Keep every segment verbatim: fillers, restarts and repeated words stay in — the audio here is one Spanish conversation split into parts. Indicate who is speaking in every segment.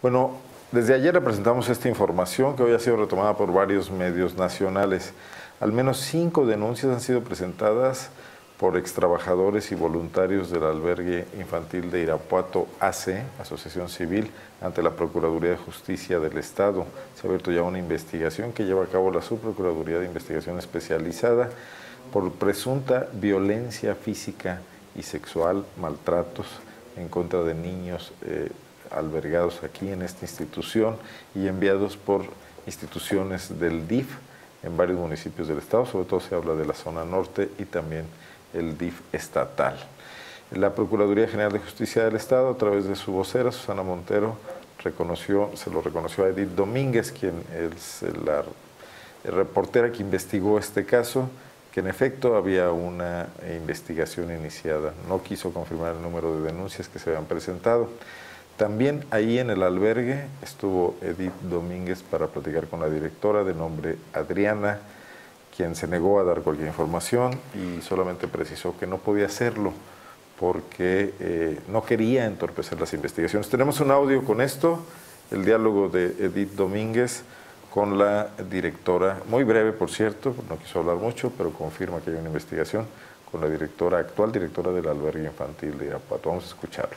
Speaker 1: Bueno, desde ayer le presentamos esta información que hoy ha sido retomada por varios medios nacionales. Al menos cinco denuncias han sido presentadas por extrabajadores y voluntarios del albergue infantil de Irapuato A C, Asociación Civil, ante la Procuraduría de Justicia del Estado. Se ha abierto ya una investigación que lleva a cabo la Subprocuraduría de Investigación Especializada por presunta violencia física y sexual, maltratos en contra de niños eh, albergados aquí en esta institución y enviados por instituciones del D I F en varios municipios del estado, sobre todo se habla de la zona norte y también el D I F estatal. La Procuraduría General de Justicia del Estado, a través de su vocera, Susana Montero, reconoció, se lo reconoció a Edith Domínguez, quien es la reportera que investigó este caso, que en efecto había una investigación iniciada. No quiso confirmar el número de denuncias que se habían presentado. También ahí en el albergue estuvo Edith Domínguez para platicar con la directora de nombre Adriana, quien se negó a dar cualquier información y solamente precisó que no podía hacerlo porque eh, no quería entorpecer las investigaciones. Tenemos un audio con esto, el diálogo de Edith Domínguez con la directora, muy breve por cierto, no quiso hablar mucho, pero confirma que hay una investigación con la directora, actual directora del albergue infantil de Irapuato. Vamos a escucharlo.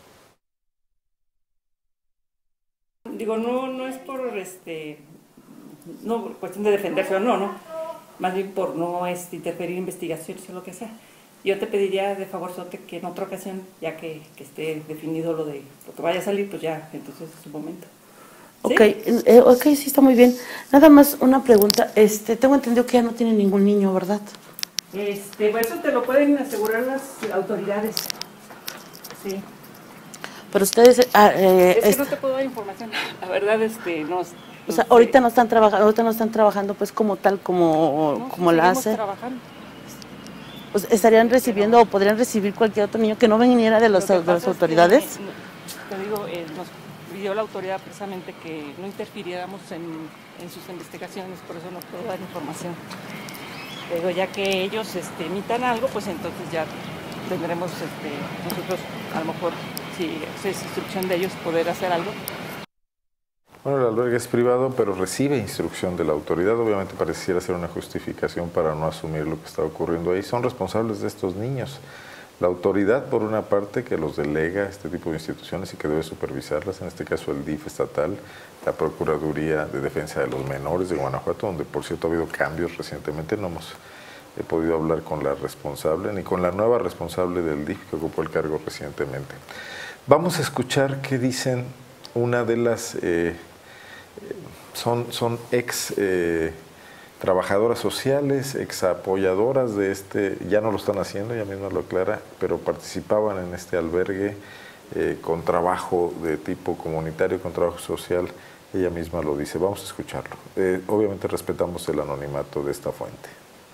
Speaker 2: Digo, no, no es por este, no cuestión de defenderse o no, no, más bien por no este, interferir en investigaciones o lo que sea. Yo te pediría de favor, Sote, que en otra ocasión, ya que, que esté definido lo de lo que vaya a salir, pues ya, entonces es su momento. ¿Sí?
Speaker 3: Ok, eh, ok, sí, está muy bien. Nada más una pregunta, este, tengo entendido que ya no tiene ningún niño, ¿verdad?
Speaker 2: Este, bueno, eso te lo pueden asegurar las autoridades, sí.
Speaker 3: Pero ustedes... Ah, eh,
Speaker 2: es que no te puedo dar información, la verdad, este, no...
Speaker 3: O sea, ahorita no están trabajando, ahorita no están trabajando pues como tal, como,
Speaker 2: no,
Speaker 3: como
Speaker 2: sí,
Speaker 3: la hace.
Speaker 2: Trabajando.
Speaker 3: Pues, ¿estarían recibiendo o podrían recibir cualquier otro niño que no viniera de, los, de las autoridades?
Speaker 2: Es que, te digo, eh, nos pidió la autoridad precisamente que no interfiriéramos en, en sus investigaciones, por eso no puedo dar información. Pero ya que ellos este, emitan algo, pues entonces ya tendremos este, nosotros, a lo mejor, si es instrucción de ellos, poder hacer algo.
Speaker 1: Bueno, el albergue es privado, pero recibe instrucción de la autoridad. Obviamente pareciera ser una justificación para no asumir lo que está ocurriendo ahí. Son responsables de estos niños. La autoridad, por una parte, que los delega a este tipo de instituciones y que debe supervisarlas, en este caso el D I F estatal, la Procuraduría de Defensa de los Menores de Guanajuato, donde por cierto ha habido cambios recientemente. No hemos he podido hablar con la responsable, ni con la nueva responsable del D I F que ocupó el cargo recientemente. Vamos a escuchar qué dicen una de las... Eh, Son, son ex eh, trabajadoras sociales, ex apoyadoras de este, ya no lo están haciendo, ella misma lo aclara, pero participaban en este albergue eh, con trabajo de tipo comunitario, con trabajo social, ella misma lo dice. Vamos a escucharlo. Eh, obviamente respetamos el anonimato de esta fuente.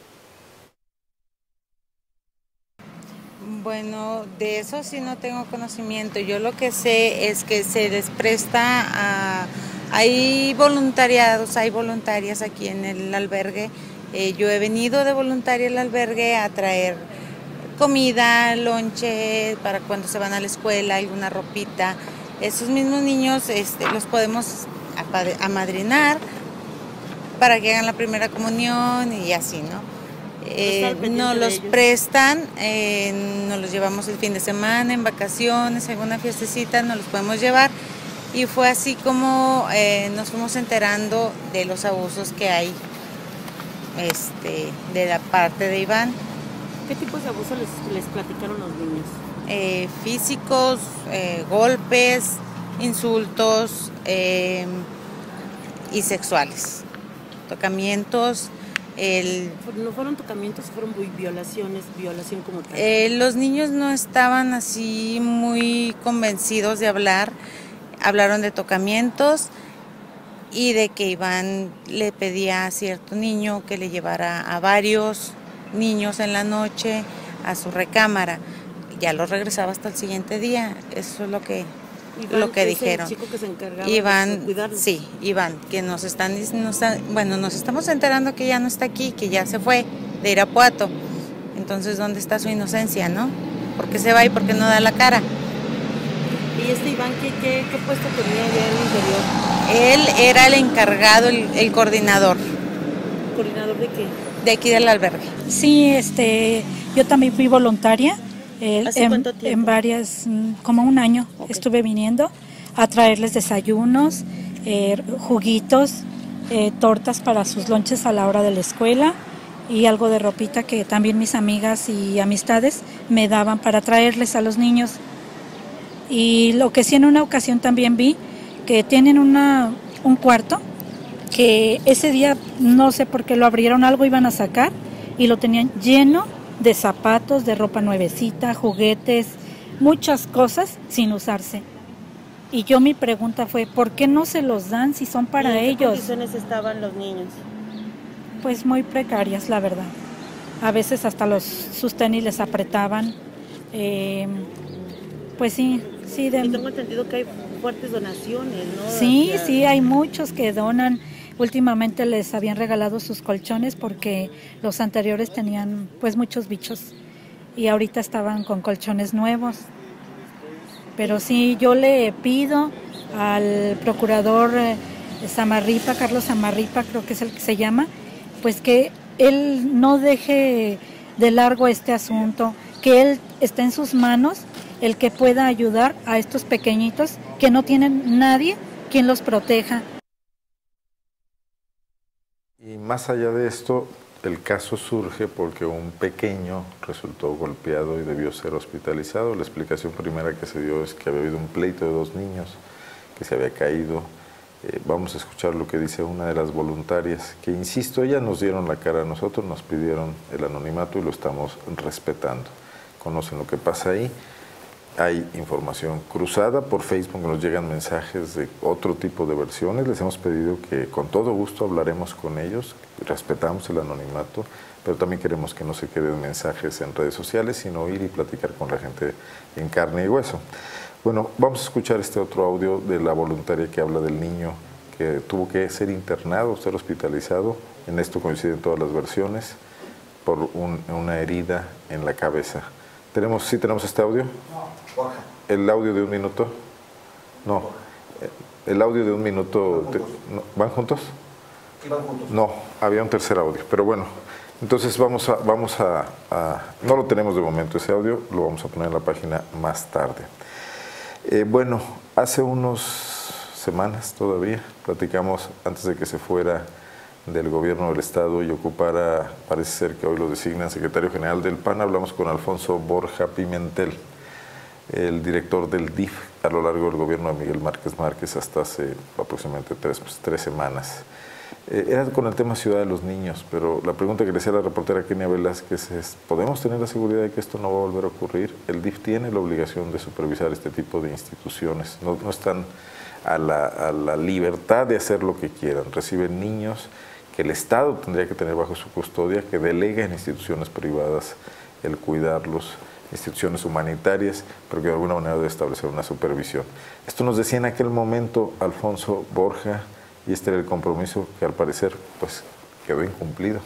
Speaker 4: Bueno, de eso sí no tengo conocimiento. Yo lo que sé es que se les presta a... Hay voluntariados, hay voluntarias aquí en el albergue. Eh, yo he venido de voluntaria al albergue a traer comida, lonche, para cuando se van a la escuela, alguna ropita. Esos mismos niños este, los podemos amadrinar para que hagan la primera comunión y así, ¿no? Eh, nos los prestan, eh, nos los llevamos el fin de semana, en vacaciones, alguna fiestecita, nos los podemos llevar. Y fue así como eh, nos fuimos enterando de los abusos que hay este, de la parte de Iván.
Speaker 3: ¿Qué tipos de abusos les, les platicaron los niños?
Speaker 4: Eh, físicos, eh, golpes, insultos eh, y sexuales, tocamientos. El,
Speaker 3: ¿No fueron tocamientos, fueron violaciones, violación como tal?
Speaker 4: Eh, los niños no estaban así muy convencidos de hablar. Hablaron de tocamientos y de que Iván le pedía a cierto niño que le llevara a varios niños en la noche a su recámara. Ya los regresaba hasta el siguiente día. Eso es lo que,
Speaker 3: Iván,
Speaker 4: lo que dijeron.
Speaker 3: El chico que se encargaba
Speaker 4: Iván,
Speaker 3: de cuidarlos.
Speaker 4: Sí, Iván, que nos están, nos, bueno, nos estamos enterando que ya no está aquí, que ya se fue de Irapuato. Entonces, ¿dónde está su inocencia, no? ¿Por qué se va y por qué no da la cara?
Speaker 3: ¿Y este Iván qué, qué, qué puesto tenía allá en el interior?
Speaker 4: Él era el encargado, el, el coordinador.
Speaker 3: ¿Coordinador de qué?
Speaker 4: De aquí del albergue.
Speaker 5: Sí, este, yo también fui voluntaria. Eh,
Speaker 3: ¿Hace
Speaker 5: en,
Speaker 3: cuánto tiempo?
Speaker 5: En varias, como un año okay. Estuve viniendo a traerles desayunos, eh, juguitos, eh, tortas para sus lonches a la hora de la escuela y algo de ropita que también mis amigas y amistades me daban para traerles a los niños. Y lo que sí en una ocasión también vi, que tienen una, un cuarto, que ese día no sé por qué lo abrieron, algo iban a sacar y lo tenían lleno de zapatos, de ropa nuevecita, juguetes, muchas cosas sin usarse. Y yo mi pregunta fue, ¿por qué no se los dan si son para
Speaker 3: ellos? ¿En qué
Speaker 5: ellos?
Speaker 3: condiciones estaban los niños?
Speaker 5: Pues muy precarias, la verdad. A veces hasta los, sus tenis les apretaban. Eh, pues sí, sí. De...
Speaker 3: Y tengo entendido que hay fuertes donaciones, ¿no?
Speaker 5: Sí,
Speaker 3: o sea...
Speaker 5: sí, hay muchos que donan. Últimamente les habían regalado sus colchones porque los anteriores tenían pues muchos bichos y ahorita estaban con colchones nuevos. Pero sí, yo le pido al procurador eh, Samarripa, Carlos Samarripa, creo que es el que se llama, pues que él no deje de largo este asunto, que él esté en sus manos el que pueda ayudar a estos pequeñitos que no tienen nadie quien los proteja.
Speaker 1: Y más allá de esto, el caso surge porque un pequeño resultó golpeado y debió ser hospitalizado. La explicación primera que se dio es que había habido un pleito de dos niños que se había caído. Eh, vamos a escuchar lo que dice una de las voluntarias, que insisto, ellas nos dieron la cara a nosotros, nos pidieron el anonimato y lo estamos respetando. Conocen lo que pasa ahí. Hay información cruzada por Facebook, nos llegan mensajes de otro tipo de versiones. Les hemos pedido que con todo gusto hablaremos con ellos, respetamos el anonimato, pero también queremos que no se queden mensajes en redes sociales, sino ir y platicar con la gente en carne y hueso. Bueno, vamos a escuchar este otro audio de la voluntaria que habla del niño que tuvo que ser internado, ser hospitalizado. En esto coinciden todas las versiones, por un, una herida en la cabeza. ¿Tenemos, sí tenemos este audio?
Speaker 6: No, Borja.
Speaker 1: ¿El audio de un minuto? No. ¿El audio de un minuto?
Speaker 6: ¿Van juntos?
Speaker 1: Te, no, ¿van juntos?
Speaker 6: Sí, van juntos.
Speaker 1: No, había un tercer audio, pero bueno. Entonces vamos a, vamos a, a... No lo tenemos de momento ese audio, lo vamos a poner en la página más tarde. Eh, bueno, hace unas semanas todavía platicamos, antes de que se fuera del gobierno del estado y ocupara, parece ser que hoy lo designan secretario general del P A N, hablamos con Alfonso Borja Pimentel, el director del D I F a lo largo del gobierno de Miguel Márquez Márquez hasta hace aproximadamente tres, pues, tres semanas. Eh, era con el tema Ciudad de los Niños, pero la pregunta que le hacía la reportera Kenia Velázquez es, ¿podemos tener la seguridad de que esto no va a volver a ocurrir? El D I F tiene la obligación de supervisar este tipo de instituciones, no, no están a la, a la libertad de hacer lo que quieran, reciben niños que el Estado tendría que tener bajo su custodia, que delega en instituciones privadas el cuidarlos, instituciones humanitarias, pero que de alguna manera debe establecer una supervisión. Esto nos decía en aquel momento Alfonso Borja, y este era el compromiso que al parecer pues quedó incumplido.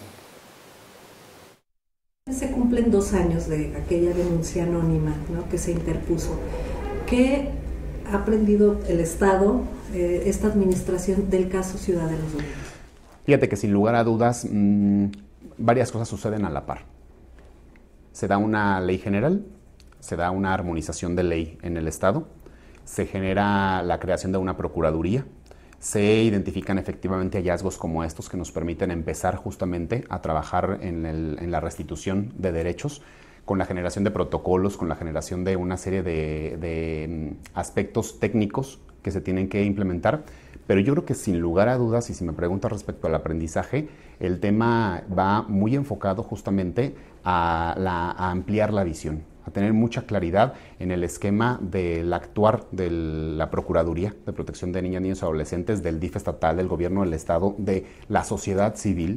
Speaker 7: Se cumplen dos años de aquella denuncia anónima, ¿no?, que se interpuso. ¿Qué ha aprendido el Estado, eh, esta administración, del caso Ciudad de los Niños?
Speaker 8: Fíjate que sin lugar a dudas, mmm, varias cosas suceden a la par. Se da una ley general, se da una armonización de ley en el Estado, se genera la creación de una procuraduría, se identifican efectivamente hallazgos como estos que nos permiten empezar justamente a trabajar en, el, en la restitución de derechos, con la generación de protocolos, con la generación de una serie de, de aspectos técnicos que se tienen que implementar. Pero yo creo que sin lugar a dudas, y si me preguntas respecto al aprendizaje, el tema va muy enfocado justamente a, la, a ampliar la visión, a tener mucha claridad en el esquema del actuar de la Procuraduría de Protección de Niñas, Niños y Adolescentes, del D I F estatal, del Gobierno del Estado, de la sociedad civil.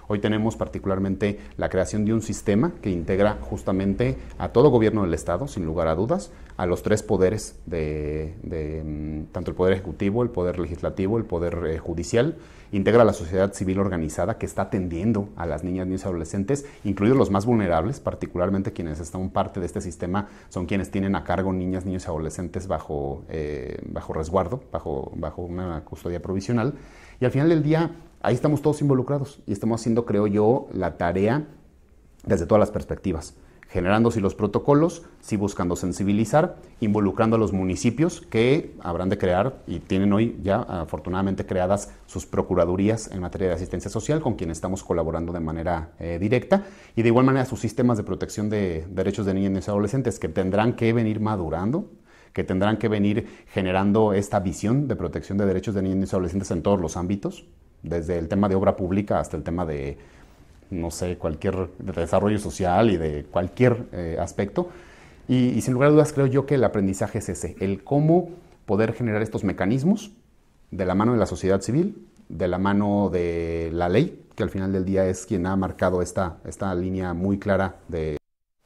Speaker 8: Hoy tenemos particularmente la creación de un sistema que integra justamente a todo gobierno del Estado, sin lugar a dudas, a los tres poderes, de, de tanto el Poder Ejecutivo, el Poder Legislativo, el Poder eh, Judicial. Integra a la sociedad civil organizada que está atendiendo a las niñas, niños y adolescentes, incluidos los más vulnerables, particularmente quienes están parte de este sistema, son quienes tienen a cargo niñas, niños y adolescentes bajo, eh, bajo resguardo, bajo, bajo una custodia provisional. Y al final del día, ahí estamos todos involucrados y estamos haciendo, creo yo, la tarea desde todas las perspectivas. Generando sí los protocolos, sí buscando sensibilizar, involucrando a los municipios que habrán de crear y tienen hoy ya afortunadamente creadas sus procuradurías en materia de asistencia social con quienes estamos colaborando de manera eh, directa y de igual manera sus sistemas de protección de derechos de niños y adolescentes que tendrán que venir madurando, que tendrán que venir generando esta visión de protección de derechos de niños y adolescentes en todos los ámbitos, desde el tema de obra pública hasta el tema de no sé, cualquier de desarrollo social y de cualquier eh, aspecto. Y, y sin lugar a dudas creo yo que el aprendizaje es ese, el cómo poder generar estos mecanismos de la mano de la sociedad civil, de la mano de la ley, que al final del día es quien ha marcado esta, esta línea muy clara de...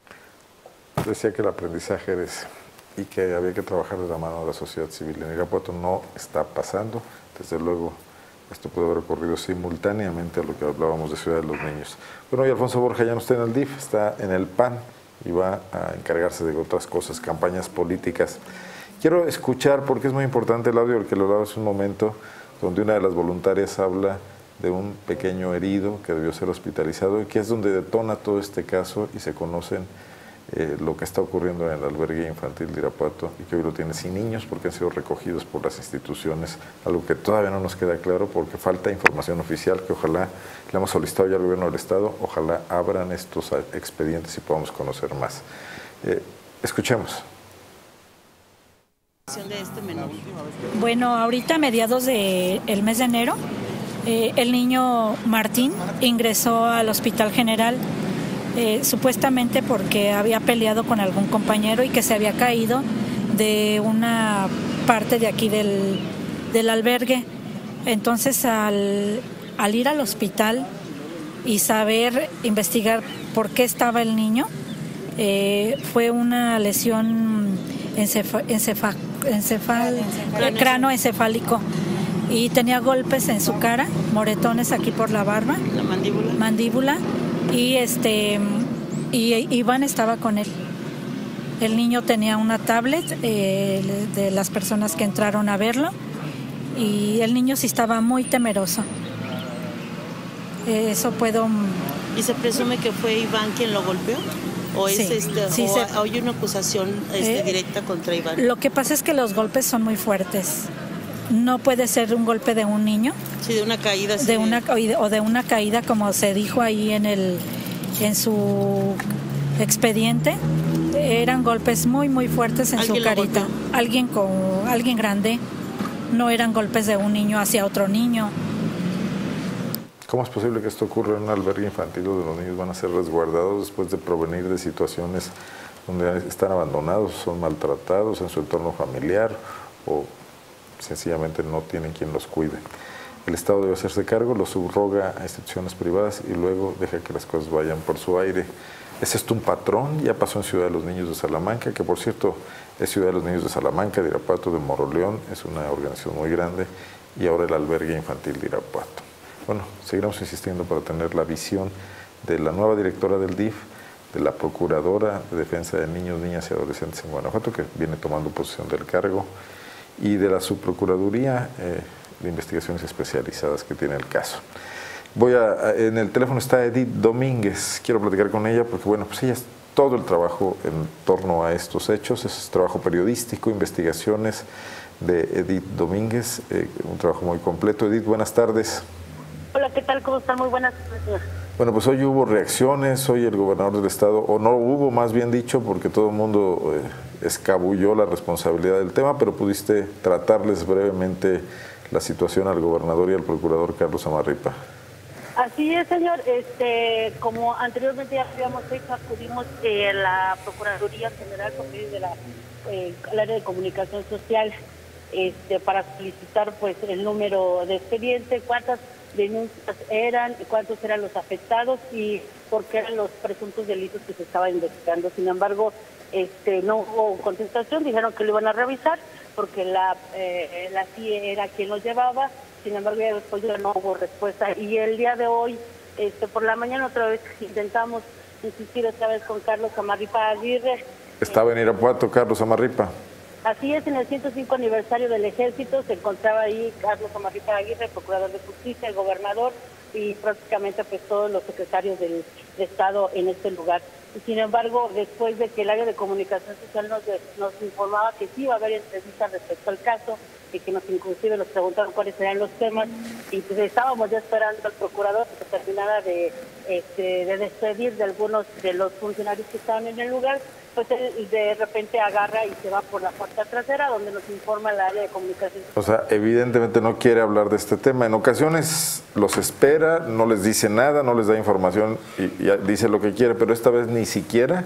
Speaker 1: Decía que el aprendizaje era ese y que había que trabajar de la mano de la sociedad civil. En Irapuato no está pasando, desde luego. Esto puede haber ocurrido simultáneamente a lo que hablábamos de Ciudad de los Niños. Bueno, y Alfonso Borja ya no está en el D I F, está en el P A N y va a encargarse de otras cosas, campañas políticas. Quiero escuchar, porque es muy importante el audio del que lo hablaba hace un momento, donde una de las voluntarias habla de un pequeño herido que debió ser hospitalizado y que es donde detona todo este caso y se conocen Eh, lo que está ocurriendo en el albergue infantil de Irapuato y que hoy lo tiene sin niños porque han sido recogidos por las instituciones, algo que todavía no nos queda claro porque falta información oficial que ojalá le hemos solicitado ya al gobierno del estado, ojalá abran estos expedientes y podamos conocer más. Eh, escuchemos.
Speaker 5: Bueno, ahorita a mediados del mes de enero, eh, el niño Martín ingresó al Hospital General Eh, supuestamente porque había peleado con algún compañero y que se había caído de una parte de aquí del, del albergue. Entonces al, al ir al hospital y saber investigar por qué estaba el niño, eh, fue una lesión encefa, encefa, encefal, cranoencefálico y tenía golpes en su cara, moretones aquí por la barba,
Speaker 9: la mandíbula,
Speaker 5: mandíbula y este y Iván estaba con él. El niño tenía una tablet eh, de las personas que entraron a verlo y el niño sí estaba muy temeroso. Eso puedo.
Speaker 9: ¿Y se presume que fue Iván quien lo golpeó? ¿O,
Speaker 5: sí,
Speaker 9: es este,
Speaker 5: sí,
Speaker 9: o
Speaker 5: se,
Speaker 9: hay una acusación este, eh, directa contra Iván?
Speaker 5: Lo que pasa es que los golpes son muy fuertes. No puede ser un golpe de un niño.
Speaker 9: Sí, de una caída.
Speaker 5: De sí. una, o de una caída, como se dijo ahí en, el, en su expediente. Eran golpes muy, muy fuertes en su carita. Alguien, con, alguien grande. No eran golpes de un niño hacia otro niño.
Speaker 1: ¿Cómo es posible que esto ocurra en un albergue infantil donde los niños van a ser resguardados después de provenir de situaciones donde están abandonados, son maltratados en su entorno familiar o sencillamente no tienen quien los cuide? El Estado debe hacerse cargo, lo subroga a instituciones privadas y luego deja que las cosas vayan por su aire. ¿Es esto un patrón? Ya pasó en Ciudad de los Niños de Salamanca, que por cierto es Ciudad de los Niños de Salamanca, de Irapuato, de Moroleón, es una organización muy grande, y ahora el albergue infantil de Irapuato. Bueno, seguiremos insistiendo para tener la visión de la nueva directora del D I F, de la Procuradora de Defensa de Niños, Niñas y Adolescentes en Guanajuato, que viene tomando posesión del cargo, y de la Subprocuraduría eh, de Investigaciones Especializadas que tiene el caso. Voy a, en el teléfono está Edith Domínguez, quiero platicar con ella porque bueno, pues ella es todo el trabajo en torno a estos hechos, es trabajo periodístico, investigaciones de Edith Domínguez, eh, un trabajo muy completo. Edith, buenas tardes.
Speaker 10: Hola, ¿qué tal? ¿Cómo están? Muy buenas tardes.
Speaker 1: Bueno, pues hoy hubo reacciones, hoy el gobernador del estado, o no hubo más bien dicho, porque todo el mundo eh, escabulló la responsabilidad del tema, pero pudiste tratarles brevemente la situación al gobernador y al procurador Carlos Amarripa.
Speaker 10: Así es, señor. Este, como anteriormente ya habíamos hecho, acudimos eh, a la Procuraduría General por medio de la, eh, el área de comunicación social este, para solicitar pues el número de expediente, cuántas denuncias eran, cuántos eran los afectados y por qué eran los presuntos delitos que se estaban investigando. Sin embargo, este, no hubo contestación, dijeron que lo iban a revisar porque la, eh, la C I E era quien los llevaba. Sin embargo, ya después ya no hubo respuesta. Y el día de hoy, este, por la mañana otra vez intentamos insistir otra vez con Carlos Amarripa Aguirre.
Speaker 1: Estaba en Irapuato Carlos Amarripa.
Speaker 10: Así es, en el ciento cinco aniversario del Ejército se encontraba ahí Carlos Amarripa Aguirre, procurador de justicia, el gobernador y prácticamente pues todos los secretarios del de Estado en este lugar. Y sin embargo, después de que el área de comunicación social nos, nos informaba que sí iba a haber entrevistas respecto al caso y que nos inclusive nos preguntaron cuáles serían los temas y pues estábamos ya esperando al procurador que terminara de, este, de despedir de algunos de los funcionarios que estaban en el lugar, pues él de repente agarra y se va por la puerta trasera donde nos informa el área de comunicación.
Speaker 1: O sea, evidentemente no quiere hablar de este tema. En ocasiones los espera, no les dice nada, no les da información y, y dice lo que quiere, pero esta vez ni siquiera.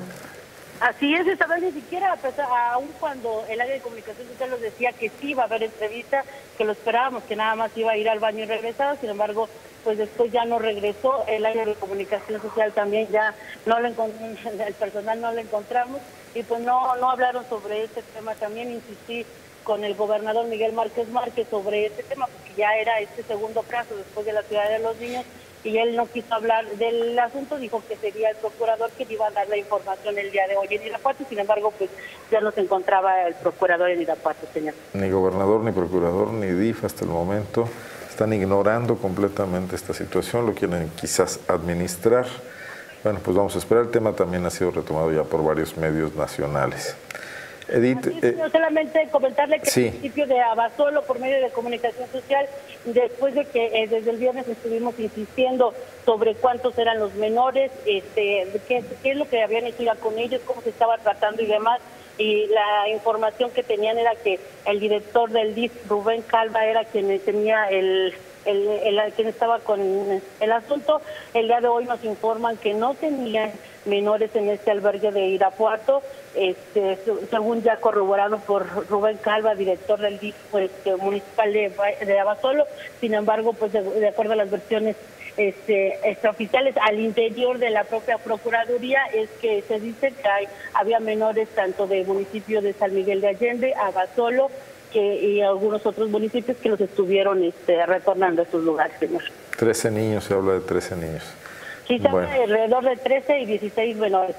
Speaker 10: Así es, esta vez ni siquiera, pues, aun cuando el área de comunicación social nos decía que sí iba a haber entrevista, que lo esperábamos, que nada más iba a ir al baño y regresaba, sin embargo, pues después ya no regresó, el área de comunicación social también ya no lo encontramos, el personal no lo encontramos, y pues no, no hablaron sobre este tema. También insistí con el gobernador Miguel Márquez Márquez sobre este tema, porque ya era este segundo caso después de la ciudad de los niños, y él no quiso hablar del asunto, dijo que sería el procurador que iba a dar la información el día de hoy en Irapuato. Sin embargo, pues ya no se encontraba el procurador en Irapuato, señor.
Speaker 1: Ni gobernador, ni procurador, ni D I F hasta el momento están ignorando completamente esta situación, lo quieren quizás administrar. Bueno, pues vamos a esperar. El tema también ha sido retomado ya por varios medios nacionales. Edith,
Speaker 10: Así es,
Speaker 1: eh,
Speaker 10: solamente comentarle que
Speaker 1: sí.
Speaker 10: el municipio de Abasolo, por medio de comunicación social, después de que eh, desde el viernes estuvimos insistiendo sobre cuántos eran los menores, este, qué, qué es lo que habían hecho ya con ellos, cómo se estaba tratando y demás, y la información que tenían era que el director del D I F, Rubén Calva, era quien tenía el... El, el, el quien estaba con el asunto. El día de hoy nos informan que no tenían menores en este albergue de Irapuato, este, según ya corroborado por Rubén Calva, director del D I F este, municipal de, de Abasolo. Sin embargo, pues de, de acuerdo a las versiones este, extraoficiales al interior de la propia Procuraduría, es que se dice que hay, había menores tanto del municipio de San Miguel de Allende, Abasolo, que, y algunos otros municipios que los estuvieron este, retornando a sus lugares, señor.
Speaker 1: trece niños, se habla de trece niños.
Speaker 10: Sí, se
Speaker 1: bueno.
Speaker 10: habla de alrededor de trece y dieciséis menores.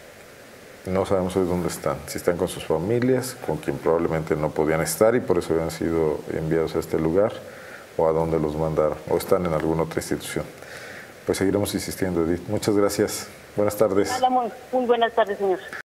Speaker 1: No sabemos hoy dónde están, si están con sus familias, con quien probablemente no podían estar y por eso habían sido enviados a este lugar, o a dónde los mandaron, o están en alguna otra institución. Pues seguiremos insistiendo, Edith. Muchas gracias. Buenas tardes.
Speaker 10: Nada, muy, muy buenas tardes, señor.